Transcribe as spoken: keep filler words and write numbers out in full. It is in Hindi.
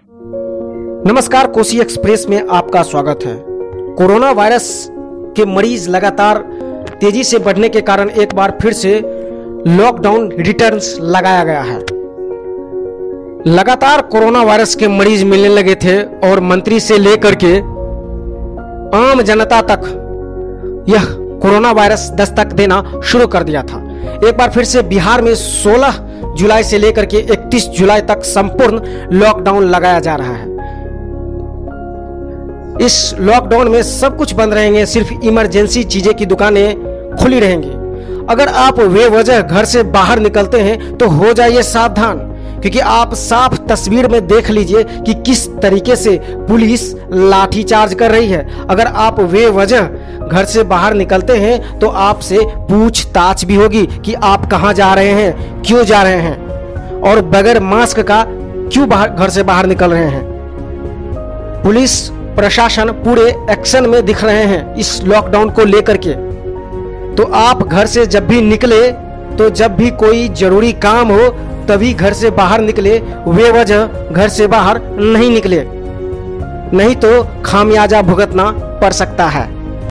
नमस्कार, कोसी एक्सप्रेस में आपका स्वागत है। कोरोना वायरस के मरीज लगातार तेजी से बढ़ने के कारण एक बार फिर से लॉकडाउन रिटर्न्स लगाया गया है। लगातार कोरोना वायरस के मरीज मिलने लगे थे और मंत्री से लेकर के आम जनता तक यह कोरोना वायरस दस्तक देना शुरू कर दिया था। एक बार फिर से बिहार में सोलह जुलाई से लेकर के इकतीस जुलाई तक संपूर्ण लॉकडाउन लगाया जा रहा है। इस लॉकडाउन में सब कुछ बंद रहेंगे, सिर्फ इमरजेंसी चीजें की दुकानें खुली रहेंगी। अगर आप बेवजह घर से बाहर निकलते हैं तो हो जाइए सावधान, क्योंकि आप साफ तस्वीर में देख लीजिए कि किस तरीके से पुलिस लाठीचार्ज कर रही है। अगर आप बेवजह घर से बाहर निकलते हैं तो आपसे पूछताछ भी होगी कि आप कहां जा रहे हैं, क्यों जा रहे हैं और बगैर मास्क का क्यों बाहर घर से बाहर निकल रहे हैं। पुलिस प्रशासन पूरे एक्शन में दिख रहे हैं इस लॉकडाउन को लेकर के। तो आप घर से जब भी निकले तो जब भी कोई जरूरी काम हो तभी घर से बाहर निकले, बेवजह घर से बाहर नहीं निकले, नहीं तो खामियाजा भुगतना पड़ सकता है।